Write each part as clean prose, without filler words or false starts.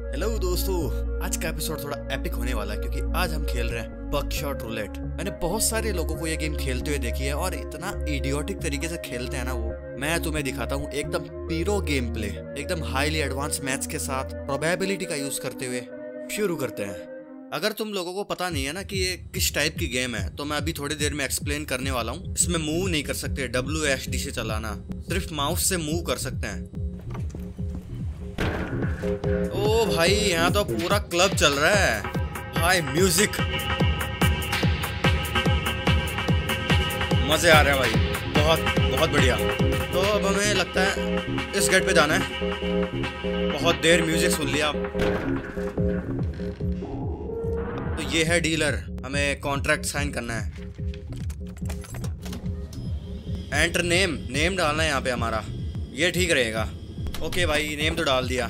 Hello दोस्तों, आज का एपिसोड थोड़ा एपिक होने वाला है क्योंकि आज हम खेल रहे हैं बकशॉट रूलेट। मैंने बहुत सारे लोगों को ये गेम खेलते हुए देखी है और इतना इडियोटिक तरीके से खेलते हैं ना वो। मैं तुम्हें दिखाता हूँ एकदम पीरो गेम प्ले, एकदम हाईली एडवांस मैथ्स के साथ प्रोबेबिलिटी का यूज करते हुए। शुरू करते हैं। अगर तुम लोगों को पता नहीं है ना कि ये किस टाइप की गेम है तो मैं अभी थोड़ी देर में एक्सप्लेन करने वाला हूँ। इसमें मूव नहीं कर सकते, WSD से चलाना, सिर्फ माउस से मूव कर सकते हैं। ओ भाई, यहाँ तो पूरा क्लब चल रहा है। हाय म्यूजिक, मजे आ रहे हैं भाई, बहुत बहुत बढ़िया। तो अब हमें लगता है इस गेट पे जाना है। बहुत देर म्यूजिक सुन लिया। तो ये है डीलर, हमें कॉन्ट्रैक्ट साइन करना है। एंटर नेम डालना है यहाँ पे हमारा, ये ठीक रहेगा। ओके भाई, नेम तो डाल दिया।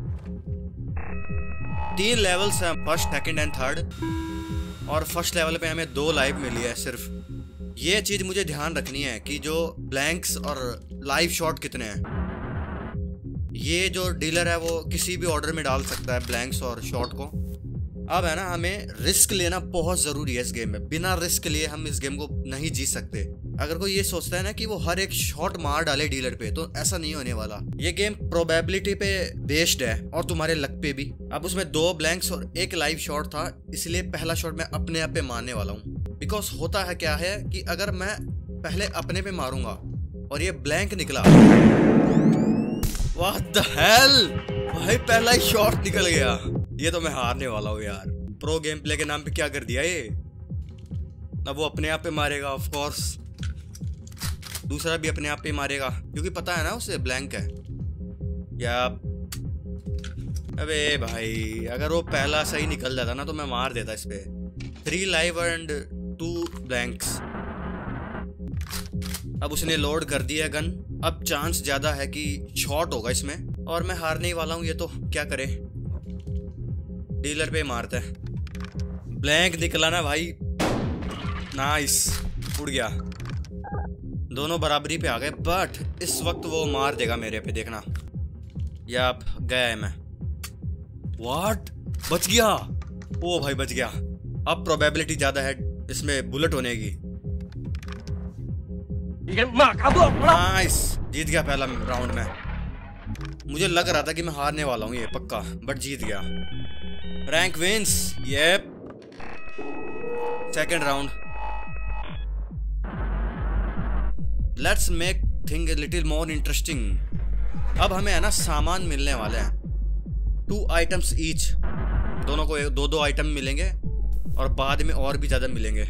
3 लेवल्स हैं, फर्स्ट सेकंड एंड थर्ड। और फर्स्ट लेवल पे हमें 2 लाइफ मिली है सिर्फ। ये चीज मुझे ध्यान रखनी है कि जो ब्लैंक्स और लाइव शॉट कितने हैं। ये जो डीलर है वो किसी भी ऑर्डर में डाल सकता है ब्लैंक्स और शॉट को। अब है ना, हमें रिस्क लेना बहुत ज़रूरी है इस गेम में। बिना रिस्क लिए हम इस गेम को नहीं जीत सकते। अगर कोई ये सोचता है ना कि वो हर एक शॉट मार डाले डीलर पे, तो ऐसा नहीं होने वाला। ये गेम प्रोबेबिलिटी पे बेस्ड है और तुम्हारे लक पे भी। अब उसमें 2 ब्लैंक्स और 1 लाइव शॉट था, इसलिए पहला शॉट मैं अपने आप पे मारने वाला हूँ। बिकॉज होता है क्या है कि अगर मैं पहले अपने पे मारूंगा और ये ब्लैंक निकला, व्हाट द हेल भाई, पहला ही शॉट निकल गया। ये तो मैं हारने वाला हूँ यार। प्रो गेम प्ले के नाम पे क्या कर दिया ये। अब वो अपने आप पे मारेगा, ऑफ कोर्स। दूसरा भी अपने आप पे मारेगा क्योंकि पता है ना उसे ब्लैंक है। या अबे भाई, अगर वो पहला सही निकल जाता ना तो मैं मार देता इस पे। 3 लाइव एंड 2 ब्लैंक्स। अब उसने लोड कर दिया गन। अब चांस ज्यादा है कि शॉट होगा इसमें और मैं हारने ही वाला हूँ। ये तो क्या करे, डीलर पे मारता है। ब्लैंक निकला ना भाई, नाइस, उड़ गया। दोनों बराबरी पे आ गए, बट इस वक्त वो मार देगा मेरे पे, देखना। या गया है मैं। व्हाट, बच गया। ओ भाई बच गया। अब प्रोबेबिलिटी ज्यादा है इसमें बुलेट होने की। नाइस, जीत गया पहला राउंड में। मुझे लग रहा था कि मैं हारने वाला हूँ ये पक्का, बट जीत गया। Rank wins, yep. Second round. Let's make thing little more interesting. अब हमें है ना सामान मिलने वाले हैं, 2 आइटम्स ईच। दोनों को 2-2 आइटम मिलेंगे और बाद में और भी ज्यादा मिलेंगे।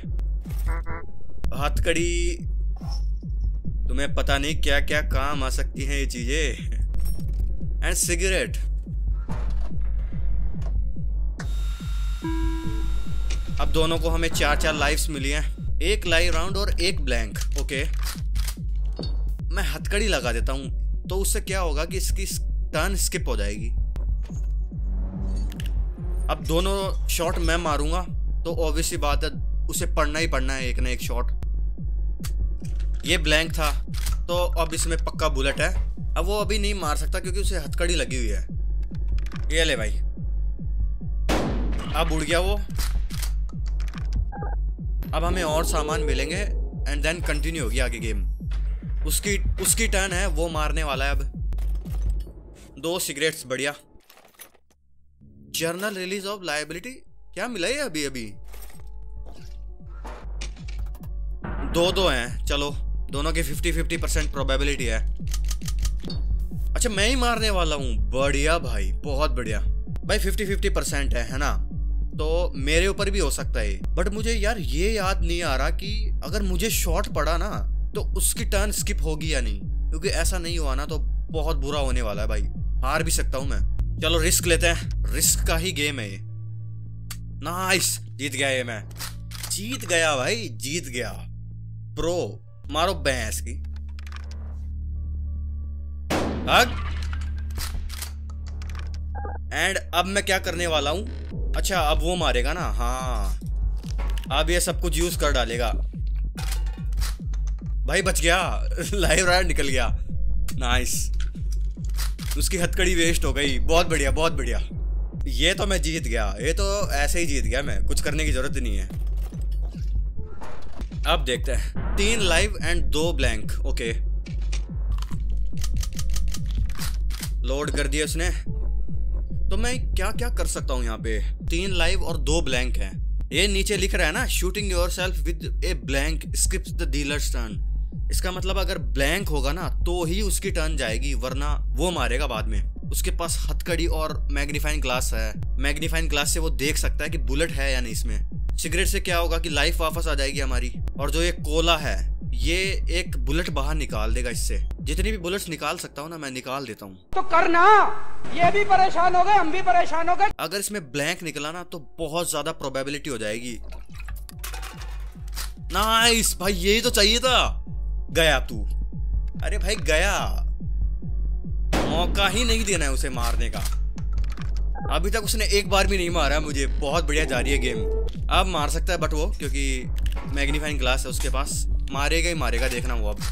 हथकड़ी, तुम्हें पता नहीं क्या क्या काम आ सकती हैं ये चीजें। And cigarette. अब दोनों को हमें 4-4 लाइव्स मिली हैं, 1 लाइव राउंड और 1 ब्लैंक। ओके, मैं हथकड़ी लगा देता हूं तो उससे क्या होगा कि इसकी टर्न स्किप हो जाएगी। अब दोनों शॉट मैं मारूंगा तो ऑब्वियसली बात है उसे पढ़ना ही पढ़ना है एक ना एक शॉट। ये ब्लैंक था तो अब इसमें पक्का बुलेट है। अब वो अभी नहीं मार सकता क्योंकि उसे हथकड़ी लगी हुई है। ये ले भाई, अब उड़ गया वो। अब हमें और सामान मिलेंगे एंड देन कंटिन्यू होगी आगे गेम। उसकी टर्न है, वो मारने वाला है अब। 2 सिगरेट्स, बढ़िया। जर्नल रिलीज ऑफ लायबिलिटी, क्या मिला है अभी अभी। 2-2 हैं, चलो दोनों की 50-50% प्रोबेबिलिटी है। अच्छा, मैं ही मारने वाला हूँ, बढ़िया भाई, बहुत बढ़िया भाई। 50-50% है ना, तो मेरे ऊपर भी हो सकता है। बट मुझे यार ये याद नहीं आ रहा कि अगर मुझे शॉट पड़ा ना तो उसकी टर्न स्किप होगी या नहीं, क्योंकि ऐसा नहीं हुआ ना तो बहुत बुरा होने वाला है भाई, हार भी सकता हूं मैं। चलो रिस्क लेते हैं, रिस्क का ही गेम है ये। नाइस, जीत गया ये मैं, जीत गया भाई, जीत गया। प्रो, मारो भैंस की हग। एंड अब मैं क्या करने वाला हूं, अच्छा अब वो मारेगा ना, हाँ अब ये सब कुछ यूज कर डालेगा। भाई बच गया, लाइव राइड निकल गया, नाइस। उसकी हथकड़ी वेस्ट हो गई, बहुत बढ़िया बहुत बढ़िया। ये तो मैं जीत गया, ये तो ऐसे ही जीत गया मैं, कुछ करने की जरूरत नहीं है। अब देखते हैं 3 live and 2 blank. Okay load कर दिया उसने। तो मैं क्या क्या कर सकता हूँ यहाँ पे? 3 लाइव और 2 ब्लैंक हैं। ये नीचे लिख रहा है ना, shooting yourself with a blank skips the dealer's turn. इसका मतलब अगर ब्लैंक होगा ना तो ही उसकी टर्न जाएगी, वरना वो मारेगा बाद में। उसके पास हथकड़ी और मैग्नीफाइंग ग्लास है। मैग्नीफाइंग ग्लास से वो देख सकता है कि बुलेट है या नहीं इसमें। सिगरेट से क्या होगा कि लाइफ वापस आ जाएगी हमारी। और जो ये कोला है ये एक बुलेट बाहर निकाल देगा इससे। जितनी भी बुलेट्स निकाल सकता हूँ ना मैं निकाल देता हूँ। तो करना, ये भी परेशान हो गए, हम भी परेशान हो गए। अगर इसमें ब्लैंक निकला ना तो बहुत ज्यादा प्रोबेबिलिटी हो जाएगी। नाइस भाई, यही तो चाहिए था। गया तू, अरे भाई गया। मौका ही नहीं देना है उसे मारने का। अभी तक उसने एक बार भी नहीं मारा मुझे। बहुत बढ़िया जा रही है गेम। अब मार सकता है बट वो, क्योंकि मैग्नीफाइंग ग्लास है उसके पास। मारेगा ही मारेगा, देखना वो। अब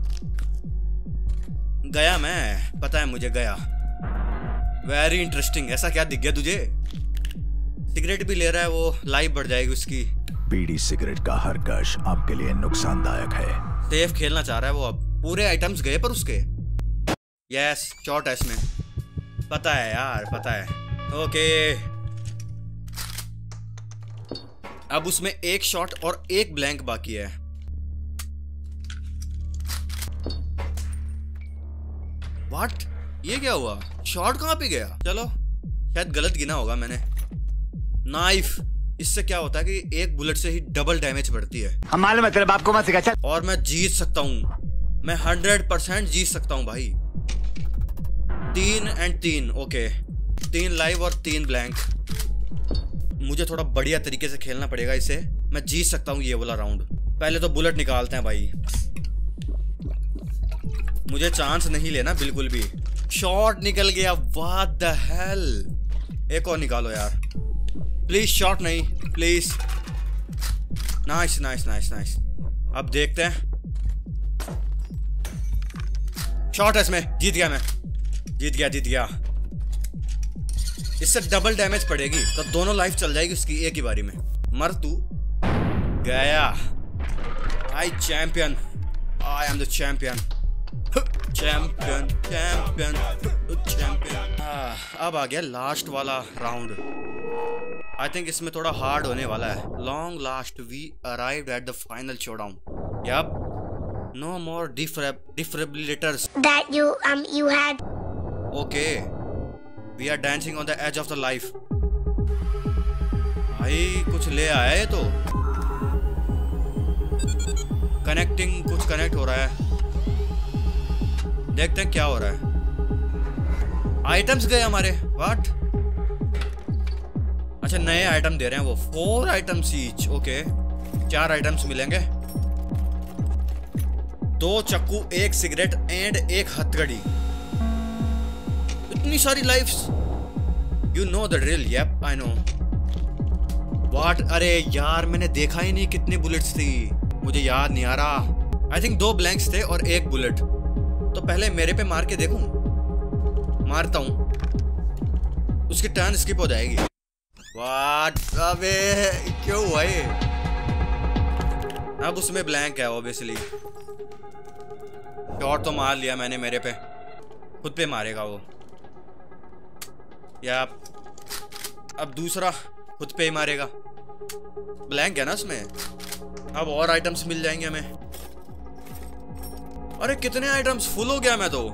गया मैं, पता है मुझे गया। Very interesting. ऐसा क्या दिख गया तुझे? सिगरेट भी ले रहा है वो, लाइफ बढ़ जाएगी उसकी। बीड़ी सिगरेट का हर कश आपके लिए नुकसानदायक है। सेफ खेलना चाह रहा है वो। अब पूरे आइटम्स गए पर उसके। यस शॉट है इसमें, पता है यार, पता है। ओके अब उसमें 1 शॉट और 1 ब्लैंक बाकी है। व्हाट? ये क्या हुआ? शॉट कहाँ पे गया? चलो शायद गलत गिना होगा मैंने। नाइफ, इससे क्या होता है कि एक बुलेट से ही डबल डैमेज बढ़ती है। हम मालूम है तेरे बाप को मत सिखा। चल। और मैं जीत सकता हूँ, मैं 100% जीत सकता हूँ भाई। 3 एंड 3। ओके 3 लाइव और 3 ब्लैंक। मुझे थोड़ा बढ़िया तरीके से खेलना पड़ेगा इसे। मैं जीत सकता हूँ ये वाला राउंड। पहले तो बुलेट निकालते हैं भाई। मुझे चांस नहीं लेना बिल्कुल भी। शॉट निकल गया, व्हाट द हेल। एक और निकालो यार प्लीज। शॉट नहीं please. Nice nice nice nice. अब देखते हैं। शॉट है इसमें। जीत गया मैं, जीत गया जीत गया। इससे डबल डैमेज पड़ेगी तो दोनों लाइफ चल जाएगी उसकी एक ही बारी में। मर तू। गया। I champion, I am the champion. Champion champion champion. अब आ गया लास्ट वाला राउंड। आई थिंक इसमें थोड़ा हार्ड होने वाला है। Long last we arrived at the final showdown. Yep, no more defibrillators that you had. Okay we are dancing on the edge of the life. भाई कुछ ले आया है तो। कनेक्टिंग, कुछ कनेक्ट हो रहा है। देखते हैं क्या हो रहा है। आइटम्स गए हमारे। व्हाट? अच्छा नए आइटम दे रहे हैं वो। 4 आइटम्स ईच। ओके 4 आइटम्स मिलेंगे। 2 चक्कू, 1 सिगरेट एंड 1 हथकड़ी। इतनी सारी lifes. You know the drill. Yep I know. What? अरे यार मैंने देखा ही नहीं कितनी बुलेट्स थी, मुझे याद नहीं आ रहा। आई थिंक 2 ब्लैंक्स थे और 1 बुलेट। तो पहले मेरे पे मार के देखूं। मारता हूं, उसकी टर्न स्किप हो जाएगी। व्हाट? अबे क्यों हुआ ये? अब उसमें ब्लैंक है ऑब्वियसली। शॉट तो मार लिया मैंने मेरे पे, खुद पे मारेगा वो। या अब दूसरा खुद पे ही मारेगा। ब्लैंक है ना उसमें। अब और आइटम्स मिल जाएंगे हमें। अरे कितने आइटम्स, फुल हो गया मैं तो।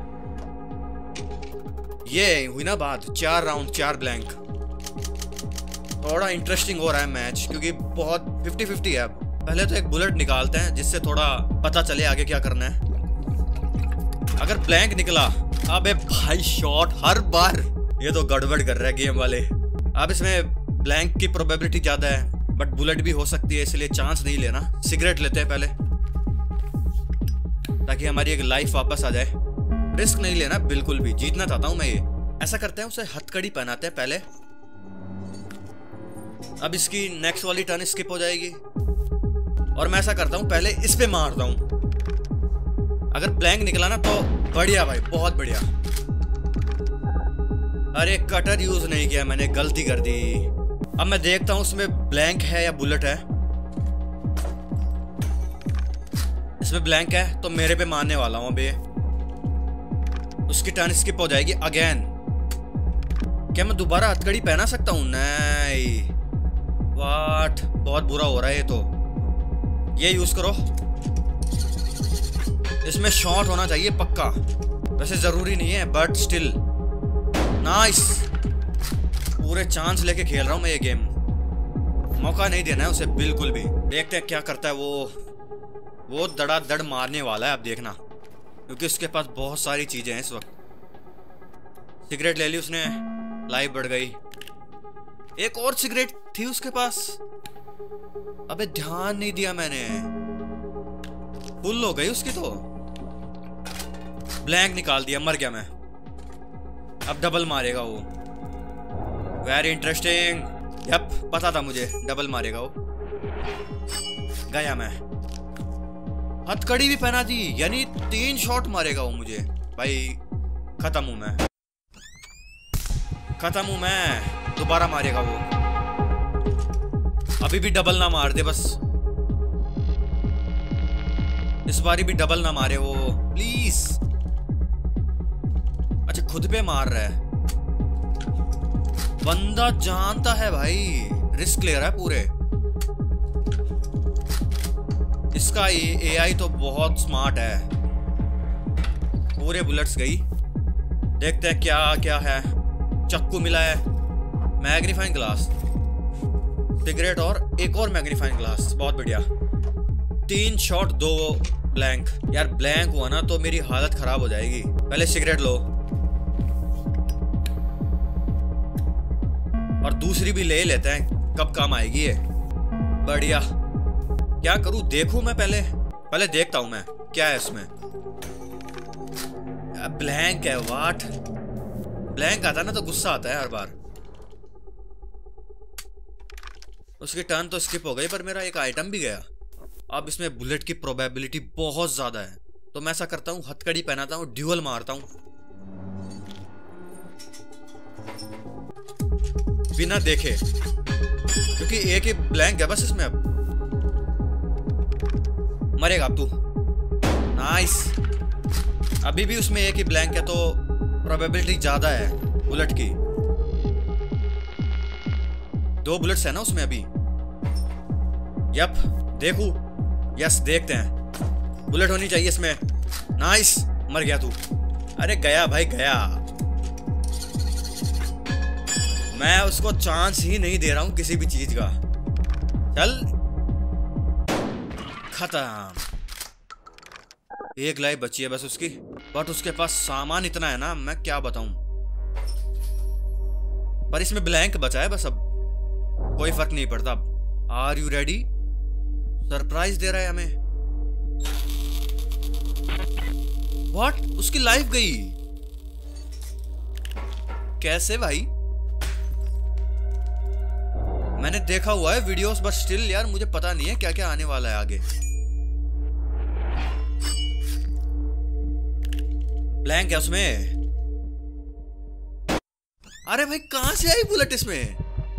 ये हुई ना बात। 4 राउंड 4 ब्लैंक। थोड़ा इंटरेस्टिंग हो रहा है मैच, क्योंकि बहुत 50-50 है। अब पहले तो एक बुलेट निकालते हैं जिससे थोड़ा पता चले आगे क्या करना है। अगर ब्लैंक निकला, अबे भाई शॉट हर बार। ये तो गड़बड़ कर रहा है गेम वाले। अब इसमें ब्लैंक की प्रोबेबिलिटी ज्यादा है बट बुलेट भी हो सकती है, इसलिए चांस नहीं लेना। सिगरेट लेते हैं पहले ताकि हमारी एक लाइफ वापस आ जाए। रिस्क नहीं लेना बिल्कुल भी। जीतना चाहता हूं मैं ये। ऐसा करते हैं, उसे हथकड़ी पहनाते हैं पहले। अब इसकी नेक्स्ट वाली टर्न स्किप हो जाएगी और मैं ऐसा करता हूं पहले इस पे मारता हूं। अगर ब्लैंक निकला ना तो बढ़िया भाई, बहुत बढ़िया। अरे कटर यूज नहीं किया मैंने, गलती कर दी। अब मैं देखता हूँ उसमें ब्लैंक है या बुलेट है। इसमें ब्लैंक है तो मेरे पे मारने वाला हूँ अबे। उसकी टर्न स्किप हो जाएगी अगेन। क्या मैं दोबारा हथकड़ी पहना सकता हूँ? नहीं, वाट, बहुत बुरा हो रहा है ये तो। ये यूज करो, इसमें शॉट होना चाहिए पक्का। वैसे जरूरी नहीं है बट स्टिल नाइस। पूरे चांस लेके खेल रहा हूँ मैं ये गेम, मौका नहीं देना है उसे बिल्कुल भी। देखते हैं क्या करता है वो दड़ादड़ मारने वाला है अब देखना, क्योंकि उसके पास बहुत सारी चीजें हैं इस वक्त। सिगरेट ले ली उसने, लाइफ बढ़ गई। एक और सिगरेट थी उसके पास, अबे ध्यान नहीं दिया मैंने। फुल हो गई उसकी तो। ब्लैंक निकाल दिया, मर गया मैं। अब डबल मारेगा वो। Very interesting. यप, पता था मुझे डबल मारेगा वो। गया मैं। हथकड़ी भी पहना दी, यानी 3 शॉट मारेगा वो मुझे। भाई खत्म हूं मैं, खत्म हूं मैं। दोबारा मारेगा वो। अभी भी डबल ना मार दे बस, इस बारी भी डबल ना मारे वो प्लीज। अच्छा खुद पे मार रहा है बंदा, जानता है भाई, रिस्क ले रहा है पूरे। इसका एआई तो बहुत स्मार्ट है। पूरे बुलेट्स गई। देखते हैं क्या क्या है। चाकू मिला है, मैग्नीफाइंग ग्लास, सिगरेट और एक और मैग्नीफाइंग ग्लास। बहुत बढ़िया। 3 शॉट 2 ब्लैंक। यार ब्लैंक हुआ ना तो मेरी हालत खराब हो जाएगी। पहले सिगरेट लो और दूसरी भी ले लेते हैं, कब काम आएगी ये। बढ़िया। क्या करूं, देखूं मैं पहले देखता हूं मैं क्या है इसमें। ब्लैंक है, वाट। ब्लैंक आता ना तो गुस्सा आता है हर बार। उसकी टर्न तो स्किप हो गई पर मेरा एक आइटम भी गया। अब इसमें बुलेट की प्रोबेबिलिटी बहुत ज्यादा है, तो मैं ऐसा करता हूं, हथकड़ी पहनाता हूं, ड्यूअल मारता हूं बिना देखे, क्योंकि एक ही ब्लैंक है बस इसमें। अब मरेगा अब तू। नाइस। अभी भी उसमें एक ही ब्लैंक है तो प्रोबेबिलिटी ज्यादा है बुलेट की। 2 बुलेट्स है ना उसमें अभी। यप, देखू। यस, देखते हैं। बुलेट होनी चाहिए इसमें। नाइस, मर गया तू। अरे गया भाई गया। मैं उसको चांस ही नहीं दे रहा हूं किसी भी चीज का। चल, खत्म। 1 लाइफ बची है बस उसकी, बट उसके पास सामान इतना है ना, मैं क्या बताऊं। पर इसमें ब्लैंक बचा है बस, अब कोई फर्क नहीं पड़ता। Are you ready? सरप्राइज दे रहा है हमें। व्हाट? उसकी लाइफ गई कैसे भाई? मैंने देखा हुआ है वीडियोस, बट स्टिल यार मुझे पता नहीं है क्या क्या आने वाला है आगे। ब्लैंक है उसमें। अरे भाई कहां से आई बुलेट इसमें?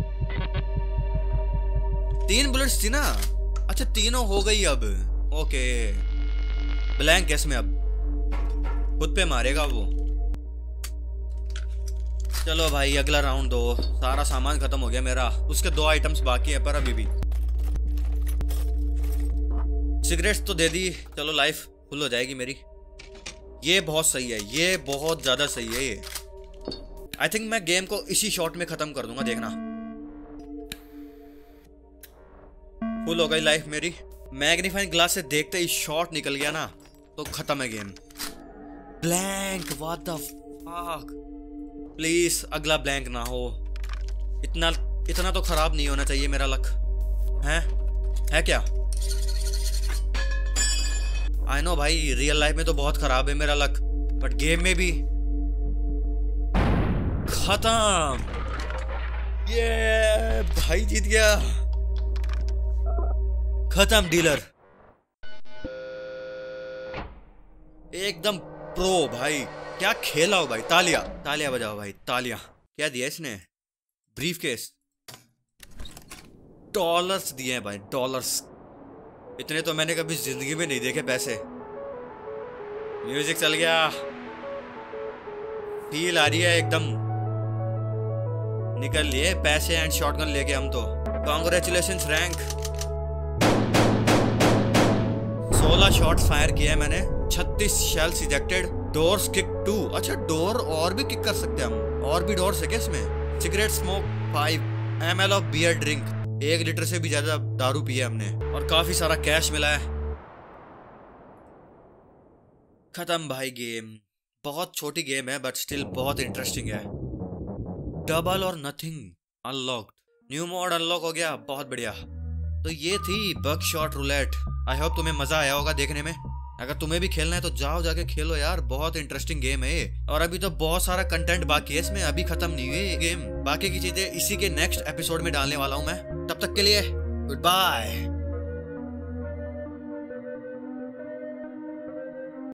3 बुलेट्स थी ना। अच्छा, तीनों हो गई अब। ओके, ब्लैंक है इसमें। अब खुद पे मारेगा वो। चलो भाई अगला राउंड दो। सारा सामान खत्म हो गया मेरा। उसके 2 आइटम्स बाकी है पर अभी भी। सिगरेट्स तो दे दी, चलो लाइफ फुल हो जाएगी मेरी। ये बहुत सही है, ये बहुत ज्यादा सही है ये। आई थिंक मैं गेम को इसी शॉट में खत्म कर दूंगा, देखना। फुल हो गई लाइफ मेरी। मैग्नीफाइंग ग्लास से देखते ही शॉट निकल गया ना तो खत्म है game. Blank, what the fuck. Please अगला ब्लैंक ना हो। इतना तो खराब नहीं होना चाहिए मेरा लक। है क्या? आई नो भाई, रियल लाइफ में तो बहुत खराब है मेरा लक, बट गेम में भी खत्म। ये भाई जीत गया। खत्म डीलर, एकदम प्रो भाई। क्या खेला हो भाई। तालियां बजाओ भाई, तालियां। क्या दिया इसने? Brief case. डॉलर्स दिए हैं भाई, डॉलर्स। इतने तो मैंने कभी जिंदगी में नहीं देखे पैसे। म्यूजिक चल गया, फील आ रही है एकदम। निकल लिए पैसे एंड शॉटगन लेके हम तो। Congratulations rank. 16 शॉट्स फायर किए हैं मैंने, 36 शेल्स इजेक्टेड। Doors kick 2। अच्छा, डोर और भी किक कर सकते हैं हम, और भी डोर्स है क्या इसमें? Cigarette smoke 5 ml of beer drink. 1 litre से भी ज्यादा दारू पिया हमने, और काफी सारा कैश मिला है। खत्म भाई गेम। बहुत छोटी गेम है बट स्टिल बहुत इंटरेस्टिंग है। डबल और nothing unlocked. New mode unlock हो गया, बहुत बढ़िया। तो ये थी बकशॉट रूलेट। आई होप तुम्हें मजा आया होगा देखने में। अगर तुम्हें भी खेलना है तो जाओ जाके खेलो यार, बहुत इंटरेस्टिंग गेम है ये। और अभी तो बहुत सारा कंटेंट बाकी है इसमें, अभी खत्म नहीं हुई ये गेम। बाकी की चीजें इसी के नेक्स्ट एपिसोड में डालने वाला हूं मैं। तब तक के लिए गुड बाय।